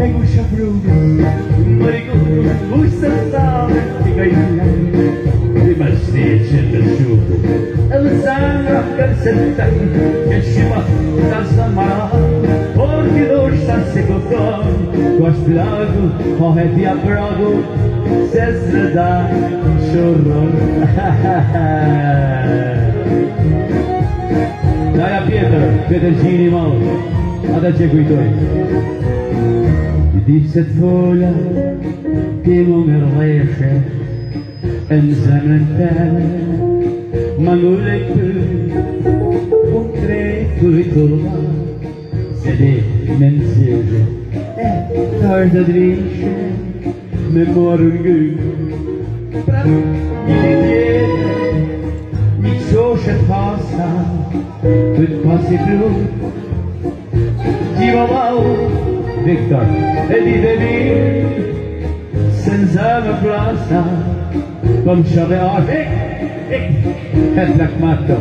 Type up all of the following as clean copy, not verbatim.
Ego sciabruga, marico, busta stava, ti caia. Rimastece del sciupo, e la sangra per sett'anni, che sciva da samara, porti d'oscia secondo, guasplago, poheti a brago, se da chorron. Dai a Peter Gini mau, ada ceguitoi. Die zetvola, die mongerleche, en zamenten, mangulek ontre kuitolma, sede mensege, tarda drisce, memorungu, prav ilidjede, mi čošet pasa, tut pasi blod, divavau, Victor, Eddie Devi, senza me plasa, comme j'avais het lak matto.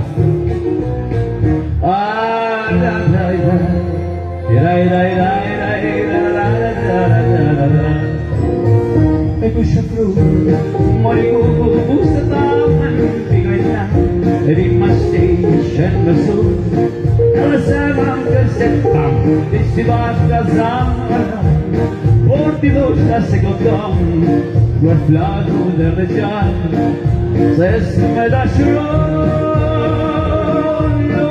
Ah, la la la, la la la la la la. Ego shapru, morigo busta man figurina, rimaste shenmasu. Ela sama que se pam, disse basta zamara, porti dosta segotom, guardato del reggiano, se me da sciroglio.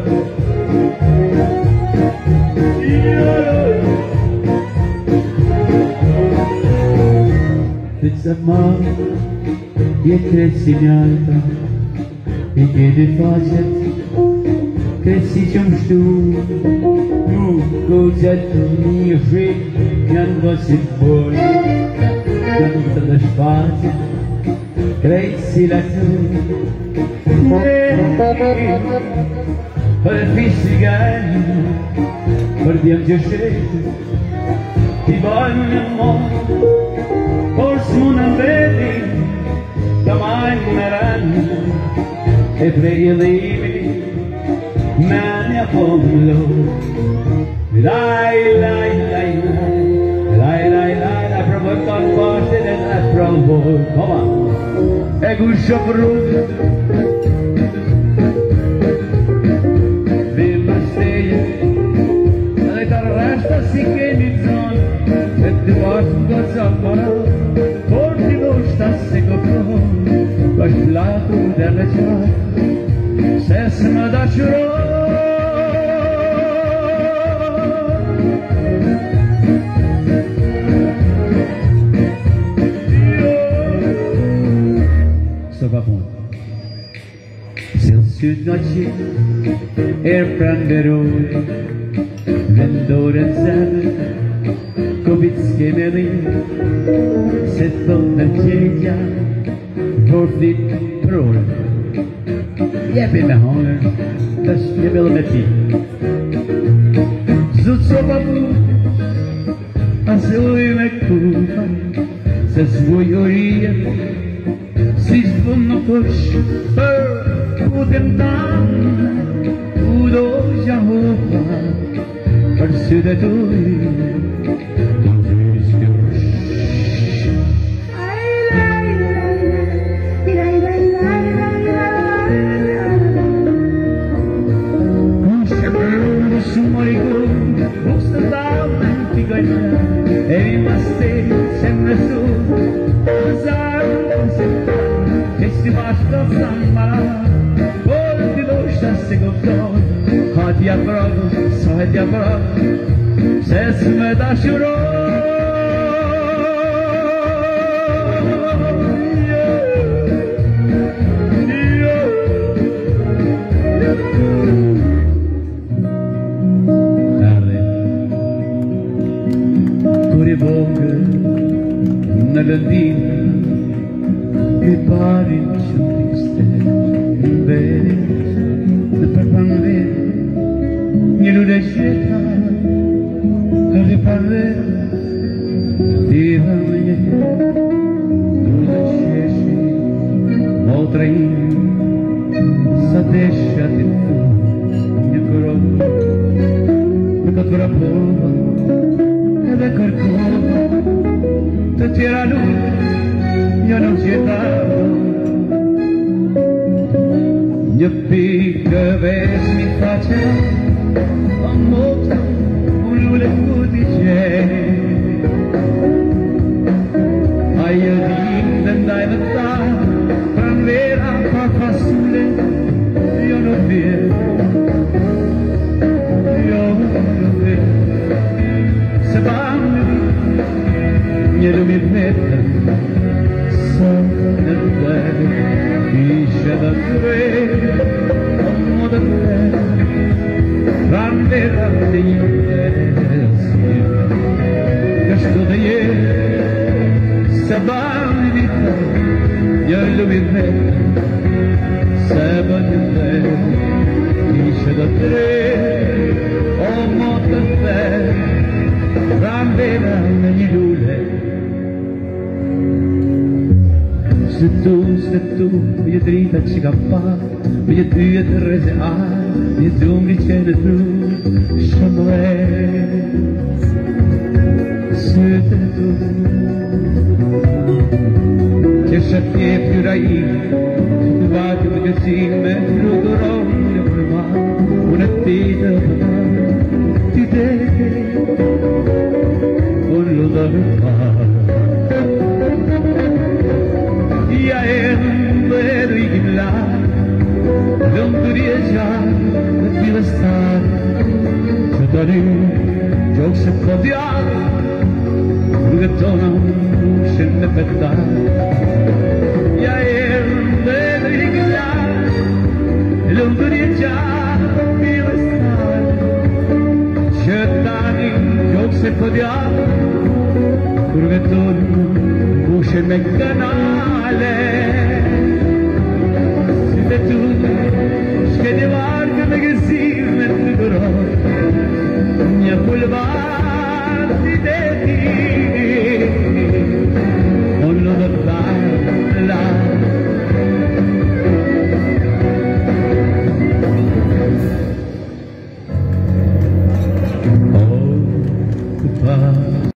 Pizza mano, e crescignata, e chiede facet, cresci ciumstu, nu gozet mio frig, can você for, canta das faces, cresci la tu, per fissigare, per diamgiare, ti voglio amore, forse non vedi, domani meranno, e preghi Mani apollo, lai lai lai lai lai lai lai provoca forte della provo, come? E guscio brutto, viva stella, le terresta si che mi zona, e ti porto zappara, porti lo stasse copro, basciato della città, se me da choro. Noche prenderò vendore zero Kovitske meni se donna tjeja Vårdligt prår Jeg vil med hånden Først jeg vil med tid Zucowa a svoj me kupa Se svoj orije Si zvonno koš Putem tam Udo Jehova Versude tui Hadia bravo, sadia bravo, ses me da shuro. Pure boca, nalandina, e pari ciutriste, vede, de perpanve. Nie ludzie świata, każdy parę, ty we mnie, ludzie cieszy, mądrej, zadesza ty tu, nie korona, tylko dwora połowa, de qualcuno, tu c'era lui, io non c'ero. Io picca vesi mi faccia, a molto un lule codice. Io dai da pranvera fa fassule, io non vedo. Io mi metto sopra te, dice da te, come da te, grande grande interessi, questo da ieri, sabani di te, io mi metto sopra te, dice da te, come da te, grande grande lule. Se tu, je drita čigapa, je tu je treze a, je dumri čene tu, šamle. Se tu, che šatje piurai, tu vati me gazime, rudorom je prva, una tita ti dete, un ludarpa. Ja en berigla, non durieja, bila star, četari, jok se podja, rugetona, še ne peta. Ja en berigla, non durieja, bila star, četari, jok se podja, rugetona, še ne kanale.